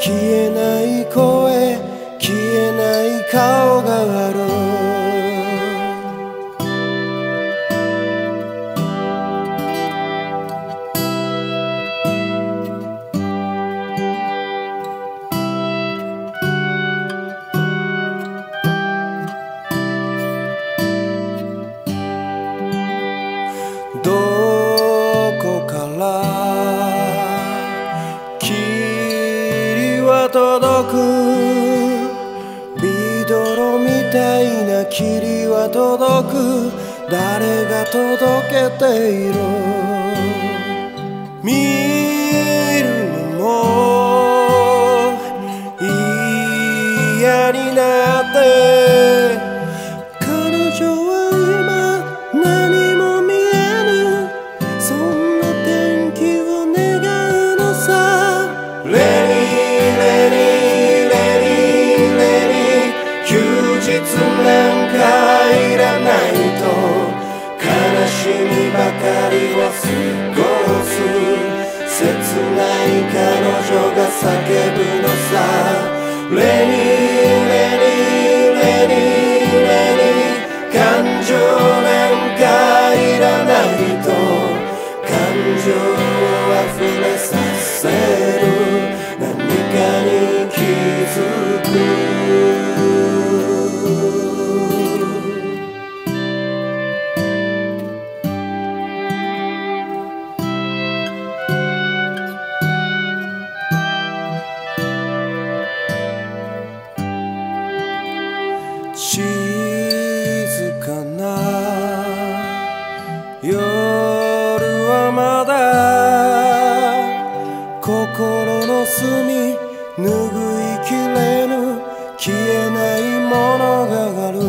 消えない声、消えない顔がある。どこから霧は届く、ビドロみたいな霧は届く。誰が届けている？見るのも嫌になって、彼女は今何も見えぬ、そんな天気を願うのさ。レニーレニーレニーレニー、休日なんかいらないと、悲しみばかりを過ごす。切ない彼女が叫ぶのさ。レニーレニーレニーレニー、感情なんかいらないと、感情を溢れさせる何かに気づく。静かな夜はまだ心の隅、拭いきれぬ消えないものがある。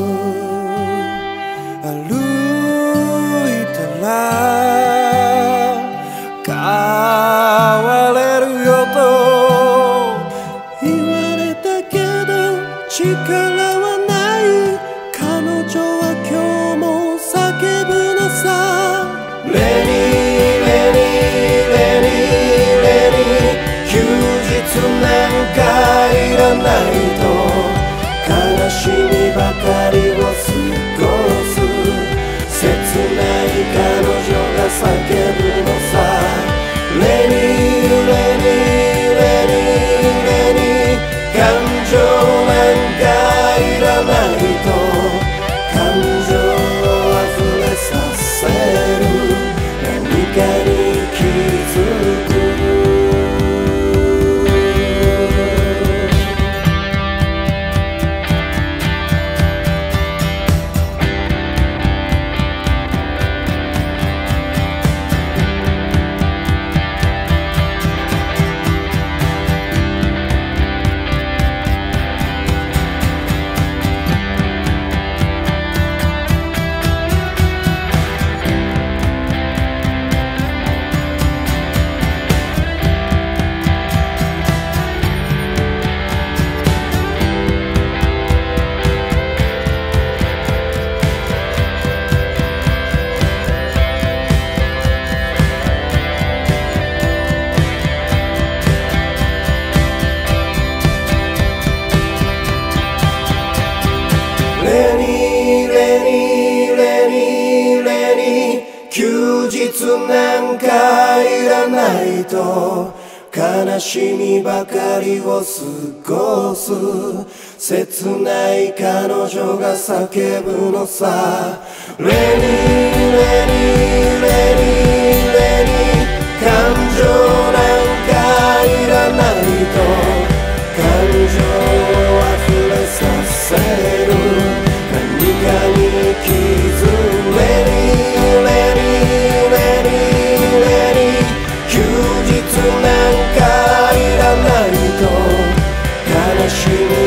歩いたら変われるよと言われたけど、力は彼女は今日も叫ぶのさ。レニーレニーレニーレニー、休日なんかいらないと、悲しみばかりを過ごす。切ない彼女が叫ぶのさ。レニーレニーレニーレニー、感情なんかいらないと、感情を溢れさせる何かに気づく。レニーレニーレニーレニー、休日なんかいらないと、悲しみばかりを過ごす。切ない彼女が叫ぶのさ。レニーレニーレニーレニー、感情なんかいらないと、感情を溢れさせる何かに気づく。レニーレニーレニーレニー、休日なんかいらないと、悲しみ